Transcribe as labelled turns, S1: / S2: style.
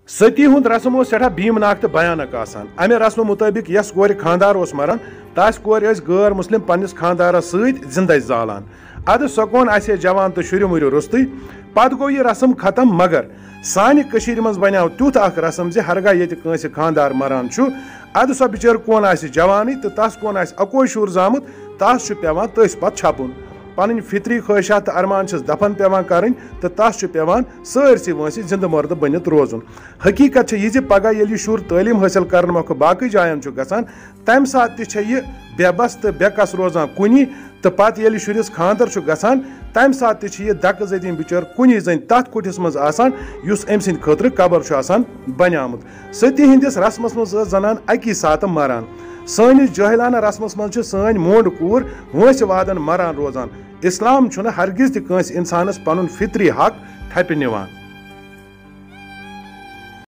S1: ستی ہند رسم سٹھا بیمناک تو بھیانک آسان امہ رسم مطابق یس کور خاندار مران تس کور غیر مسلم پنس خاندارس ست زندہ زالان اد سو کون آسے جوان تو شر مریو رستے پتہ گو یہ رسم ختم مگر سانہ کشیر مز بنیو تیوت اخ رسم زِ ہرگاہ یت کنس خاندار مران اد سو بچر کون آسہ جوانی تو تس کون آسہ اکوے شر زامت تس پیوان تس پتہ چھپن پن فطری خواہشات تو ارمان چھس دفن پیوان کرن تو تس پیوان سرسی وانسی زندہ مرد بنت روزن حقیقت یہ زِ پگہ ییٚلہِ یہ شر تعلیم حاصل کرنے موقع باقی جائن گژھان تمہ سات تہ یہ بے بس تو بے کس روزان کنی تو پتہ ییٚلہِ شرس خاندر گژھان تمہ سات تہ یہ دکہ زدین بچر کنی زن تتھ کٹھس مز آسان یس أمۍ سٕنٛدِ خٲطرٕ قبر آسان بنیومُت ستی ہندس رسمس مز زنان اکی سات مران سٲنِس جٲہلانہ رسمس مز سٲنۍ مونڈ کور وٲنٛسہِ وادن مران روزان اسلام چھُنہٕ ہرگز تہِ کٲنٛسہِ انسانس پنُن فطری حق ٹھپہِ نِوان